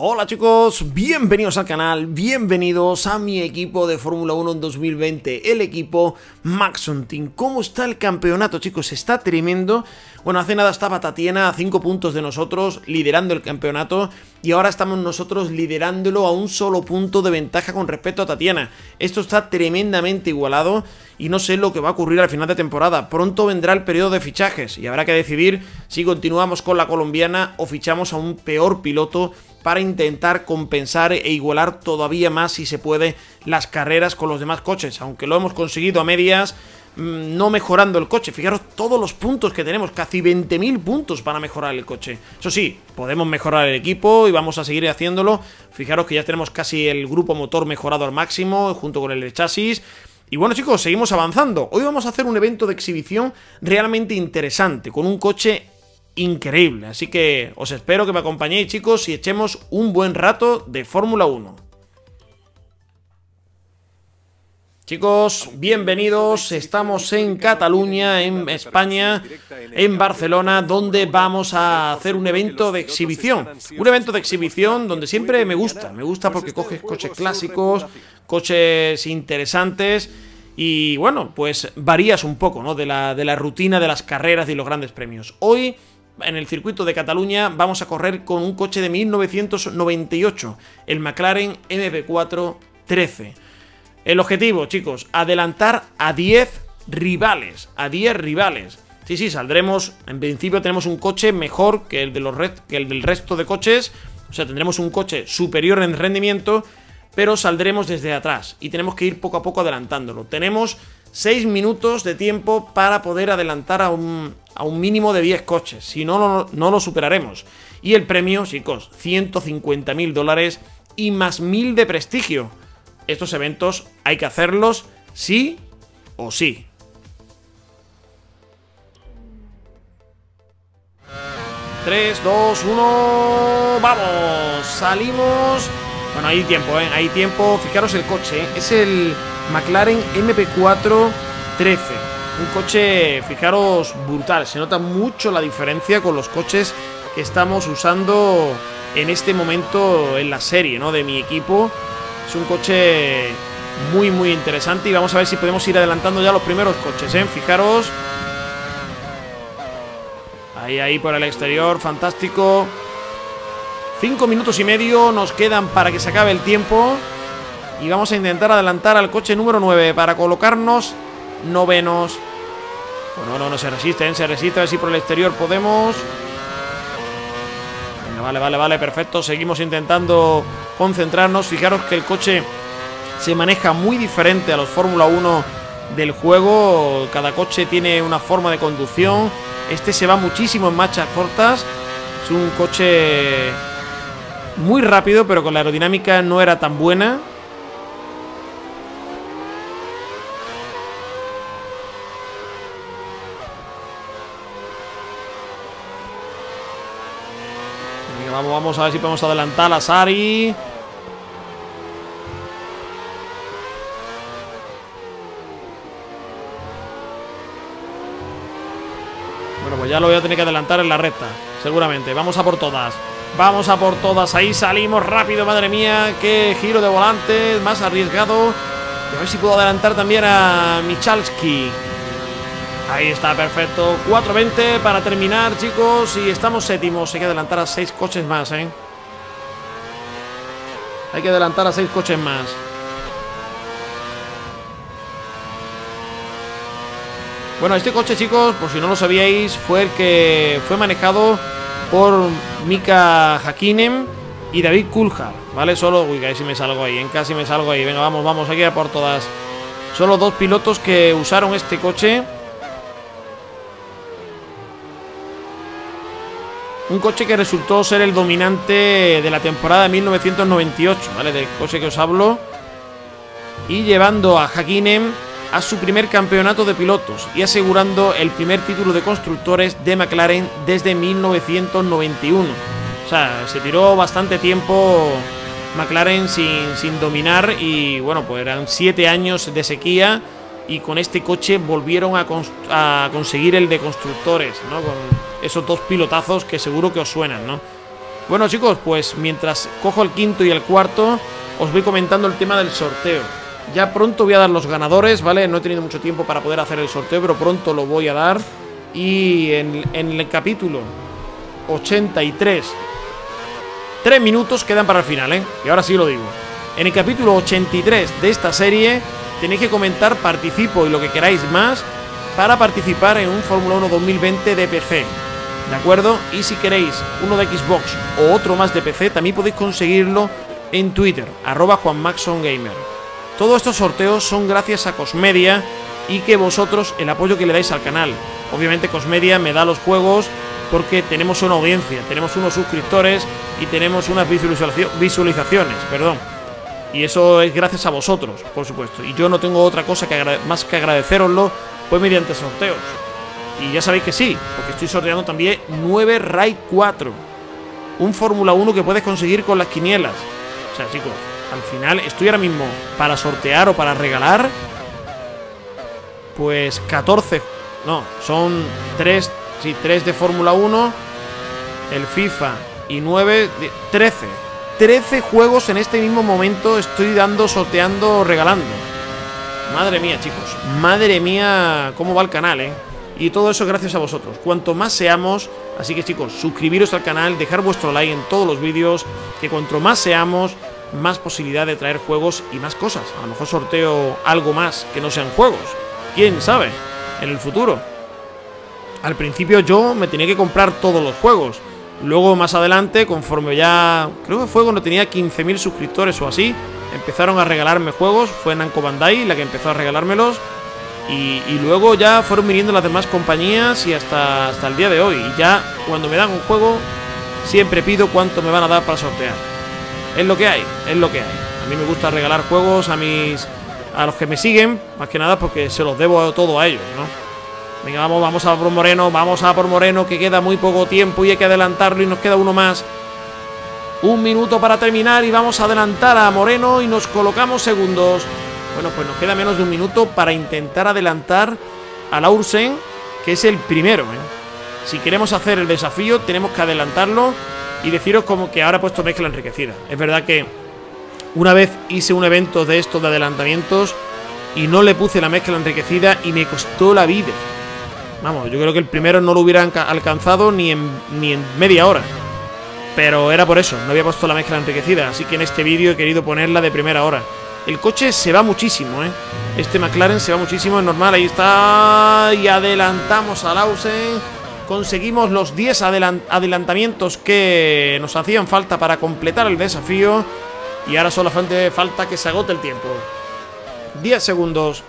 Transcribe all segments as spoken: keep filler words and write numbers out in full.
Hola chicos, bienvenidos al canal, bienvenidos a mi equipo de Fórmula uno en dos mil veinte, el equipo Maxon Team. ¿Cómo está el campeonato, chicos? Está tremendo. Bueno, hace nada estaba Tatiana a cinco puntos de nosotros, liderando el campeonato, y ahora estamos nosotros liderándolo a un solo punto de ventaja con respecto a Tatiana. Esto está tremendamente igualado y no sé lo que va a ocurrir al final de temporada. Pronto vendrá el periodo de fichajes y habrá que decidir si continuamos con la colombiana o fichamos a un peor piloto para intentar compensar e igualar todavía más, si se puede, las carreras con los demás coches, aunque lo hemos conseguido a medias, mmm, no mejorando el coche. Fijaros todos los puntos que tenemos, casi veinte mil puntos para mejorar el coche. Eso sí, podemos mejorar el equipo y vamos a seguir haciéndolo. Fijaros que ya tenemos casi el grupo motor mejorado al máximo, junto con el de chasis. Y bueno chicos, seguimos avanzando. Hoy vamos a hacer un evento de exhibición realmente interesante, con un coche increíble, así que os espero que me acompañéis chicos y echemos un buen rato de Fórmula uno. Chicos, bienvenidos, estamos en Cataluña, en España, en Barcelona, donde vamos a hacer un evento de exhibición. Un evento de exhibición donde siempre me gusta, me gusta porque coges coches clásicos, coches interesantes y bueno, pues varías un poco, ¿no? de la, de la rutina de las carreras y los grandes premios. Hoy, en el circuito de Cataluña, vamos a correr con un coche de mil novecientos noventa y ocho, el McLaren M P cuatro trece. El objetivo, chicos, adelantar a diez rivales, a diez rivales. Sí, sí, saldremos, en principio tenemos un coche mejor que el, de los red, que el del resto de coches, o sea, tendremos un coche superior en rendimiento, pero saldremos desde atrás y tenemos que ir poco a poco adelantándolo. Tenemos seis minutos de tiempo para poder adelantar a un, a un mínimo de diez coches, si no, no, no lo superaremos. Y el premio, chicos, ciento cincuenta mil dólares y más mil de prestigio. Estos eventos hay que hacerlos sí o sí. tres, dos, uno, ¡vamos! Salimos. Bueno, hay tiempo, ¿eh? Hay tiempo. Fijaros el coche, ¿eh? Es el McLaren M P cuatro trece. Un coche, fijaros, brutal. Se nota mucho la diferencia con los coches que estamos usando en este momento en la serie, ¿no? De mi equipo. Es un coche muy, muy interesante. Y vamos a ver si podemos ir adelantando ya los primeros coches, ¿eh? Fijaros. Ahí, ahí por el exterior, fantástico. Cinco minutos y medio nos quedan para que se acabe el tiempo. Y vamos a intentar adelantar al coche número nueve para colocarnos novenos. Bueno, no, no se resisten, se resiste. A ver si por el exterior podemos. Venga, vale, vale, vale, perfecto. Seguimos intentando concentrarnos. Fijaros que el coche se maneja muy diferente a los Fórmula uno del juego. Cada coche tiene una forma de conducción. Este se va muchísimo en marchas cortas. Es un coche muy rápido, pero con la aerodinámica no era tan buena. Venga, vamos, vamos a ver si podemos adelantar a Sari. Bueno, pues ya lo voy a tener que adelantar en la recta, seguramente. Vamos a por todas. Vamos a por todas, ahí salimos rápido, madre mía, qué giro de volante, más arriesgado. Y a ver si puedo adelantar también a Michalski. Ahí está, perfecto, cuatro veinte para terminar, chicos, y estamos séptimos. Hay que adelantar a seis coches más, ¿eh? Hay que adelantar a seis coches más. Bueno, este coche, chicos, por si no lo sabíais, fue el que fue manejado por Mika Häkkinen y David Coulthard, ¿vale? Solo, uy, casi me salgo ahí, ¿eh? Casi me salgo ahí. Venga, vamos, vamos, hay que ir a por todas. Solo dos pilotos que usaron este coche. Un coche que resultó ser el dominante de la temporada de mil novecientos noventa y ocho, ¿vale? Del coche que os hablo. Y llevando a Häkkinen a su primer campeonato de pilotos y asegurando el primer título de constructores de McLaren desde mil novecientos noventa y uno. O sea, se tiró bastante tiempo McLaren sin, sin dominar y bueno, pues eran siete años de sequía y con este coche volvieron a, a conseguir el de constructores, ¿no? Con esos dos pilotazos que seguro que os suenan, ¿no? Bueno, chicos, pues mientras cojo el quinto y el cuarto, os voy comentando el tema del sorteo. Ya pronto voy a dar los ganadores, ¿vale? No he tenido mucho tiempo para poder hacer el sorteo, pero pronto lo voy a dar. Y en, en el capítulo ochenta y tres, tres minutos quedan para el final, ¿eh? Y ahora sí lo digo. En el capítulo ochenta y tres de esta serie tenéis que comentar participo y lo que queráis más para participar en un Fórmula uno dos mil veinte de P C, ¿de acuerdo? Y si queréis uno de Xbox o otro más de P C, también podéis conseguirlo en Twitter, arroba juanmaxongamer. Todos estos sorteos son gracias a Cosmedia y que vosotros, el apoyo que le dais al canal. Obviamente Cosmedia me da los juegos porque tenemos una audiencia, tenemos unos suscriptores y tenemos unas visualizaciones, perdón. Y eso es gracias a vosotros, por supuesto. Y yo no tengo otra cosa que más que agradeceroslo, pues mediante sorteos. Y ya sabéis que sí, porque estoy sorteando también nueve Raid cuatro. Un Fórmula uno que puedes conseguir con las quinielas. O sea, chicos, al final estoy ahora mismo para sortear o para regalar, pues catorce, no, son tres, sí, tres de Fórmula uno, el FIFA y nueve, trece. trece juegos en este mismo momento estoy dando, sorteando, regalando. Madre mía, chicos, madre mía, cómo va el canal, eh. Y todo eso gracias a vosotros. Cuanto más seamos, así que chicos, suscribiros al canal, dejar vuestro like en todos los vídeos, que cuanto más seamos, más posibilidad de traer juegos y más cosas. A lo mejor sorteo algo más que no sean juegos. ¿Quién sabe? En el futuro. Al principio yo me tenía que comprar todos los juegos. Luego más adelante, conforme ya... creo que fue cuando tenía quince mil suscriptores o así, empezaron a regalarme juegos. Fue Namco Bandai la que empezó a regalármelos. Y, y luego ya fueron viniendo las demás compañías y hasta, hasta el día de hoy. Y ya cuando me dan un juego, siempre pido cuánto me van a dar para sortear. Es lo que hay, es lo que hay. A mí me gusta regalar juegos a mis... a los que me siguen, más que nada porque se los debo todo a ellos, ¿no? Venga, vamos, vamos a por Moreno, vamos a por Moreno, que queda muy poco tiempo y hay que adelantarlo y nos queda uno más. Un minuto para terminar y vamos a adelantar a Moreno y nos colocamos segundos. Bueno, pues nos queda menos de un minuto para intentar adelantar a Laursen, que es el primero, ¿eh? Si queremos hacer el desafío, tenemos que adelantarlo y deciros como que ahora he puesto mezcla enriquecida. Es verdad que una vez hice un evento de estos de adelantamientos y no le puse la mezcla enriquecida y me costó la vida. Vamos, yo creo que el primero no lo hubiera alcanzado ni en, ni en media hora. Pero era por eso, no había puesto la mezcla enriquecida. Así que en este vídeo he querido ponerla de primera hora. El coche se va muchísimo, ¿eh? Este McLaren se va muchísimo, es normal, ahí está. Y adelantamos a Lawson. Conseguimos los diez adelant adelantamientos que nos hacían falta para completar el desafío. Y ahora solamente falta que se agote el tiempo. diez segundos.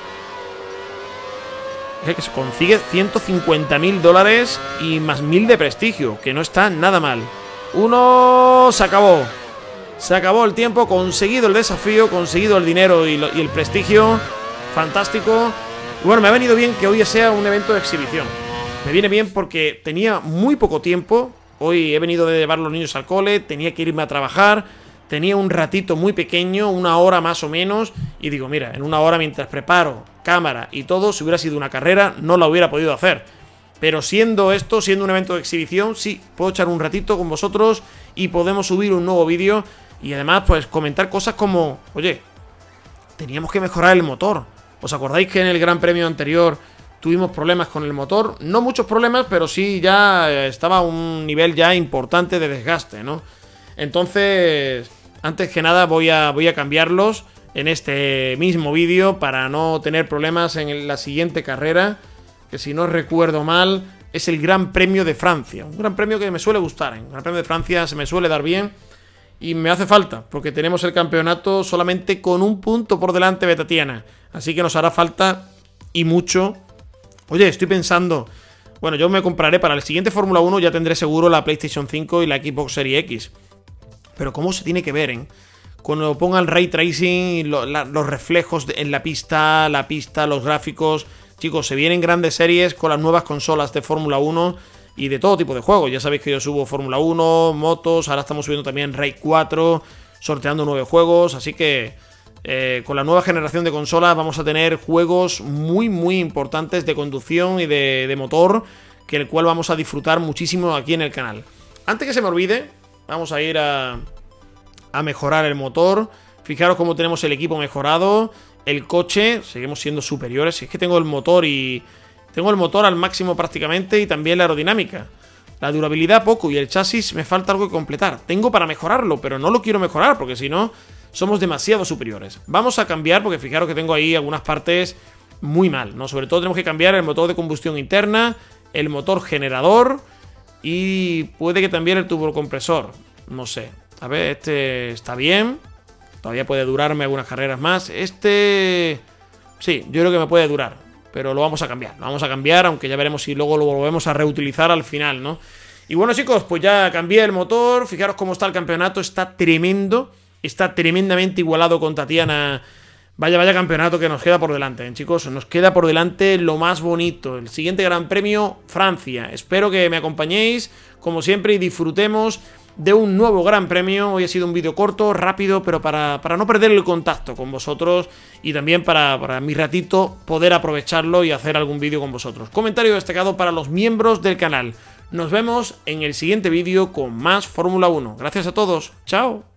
Es que se consigue ciento cincuenta mil dólares y más mil de prestigio, que no está nada mal. Uno, se acabó. Se acabó el tiempo, conseguido el desafío, conseguido el dinero y, lo, y el prestigio. Fantástico. Y bueno, me ha venido bien que hoy sea un evento de exhibición. Me viene bien porque tenía muy poco tiempo. Hoy he venido de llevar a los niños al cole, tenía que irme a trabajar. Tenía un ratito muy pequeño, una hora más o menos. Y digo, mira, en una hora mientras preparo cámara y todo, si hubiera sido una carrera, no la hubiera podido hacer. Pero siendo esto, siendo un evento de exhibición, sí, puedo echar un ratito con vosotros y podemos subir un nuevo vídeo. Y además, pues, comentar cosas como, oye, teníamos que mejorar el motor. ¿Os acordáis que en el Gran Premio anterior tuvimos problemas con el motor? No muchos problemas, pero sí ya estaba a un nivel ya importante de desgaste, ¿no? Entonces, antes que nada voy a, voy a cambiarlos en este mismo vídeo para no tener problemas en la siguiente carrera, que si no recuerdo mal es el Gran Premio de Francia. Un Gran Premio que me suele gustar, ¿eh? El Gran Premio de Francia se me suele dar bien y me hace falta, porque tenemos el campeonato solamente con un punto por delante de Tatiana. Así que nos hará falta y mucho. Oye, estoy pensando... Bueno, yo me compraré para el siguiente Fórmula uno, ya tendré seguro la PlayStation cinco y la Xbox Series X. Pero cómo se tiene que ver, ¿eh? Cuando ponga el Ray Tracing, lo, la, los reflejos en la pista, la pista, los gráficos. Chicos, se vienen grandes series con las nuevas consolas de Fórmula uno y de todo tipo de juegos. Ya sabéis que yo subo Fórmula uno, motos, ahora estamos subiendo también Raid cuatro, sorteando nueve juegos. Así que eh, con la nueva generación de consolas vamos a tener juegos muy, muy importantes de conducción y de, de motor, que el cual vamos a disfrutar muchísimo aquí en el canal. Antes que se me olvide... Vamos a ir a, a mejorar el motor. Fijaros cómo tenemos el equipo mejorado. El coche, seguimos siendo superiores. Es que tengo el motor y... Tengo el motor al máximo prácticamente y también la aerodinámica. La durabilidad poco y el chasis me falta algo que completar. Tengo para mejorarlo, pero no lo quiero mejorar porque si no, somos demasiado superiores. Vamos a cambiar porque fijaros que tengo ahí algunas partes muy mal, ¿no? Sobre todo tenemos que cambiar el motor de combustión interna, el motor generador y puede que también el turbocompresor. No sé. A ver, este está bien. Todavía puede durarme algunas carreras más. Este... Sí, yo creo que me puede durar. Pero lo vamos a cambiar, lo vamos a cambiar, aunque ya veremos si luego lo volvemos a reutilizar al final, ¿no? Y bueno, chicos, pues ya cambié el motor. Fijaros cómo está el campeonato, está tremendo. Está tremendamente igualado con Tatiana. Vaya, vaya campeonato que nos queda por delante, ¿eh, chicos? Nos queda por delante lo más bonito. El siguiente Gran Premio, Francia. Espero que me acompañéis, como siempre, y disfrutemos de un nuevo Gran Premio. Hoy ha sido un vídeo corto, rápido, pero para, para no perder el contacto con vosotros y también para, para mi ratito poder aprovecharlo y hacer algún vídeo con vosotros. Comentario destacado para los miembros del canal. Nos vemos en el siguiente vídeo con más Fórmula uno. Gracias a todos. Chao.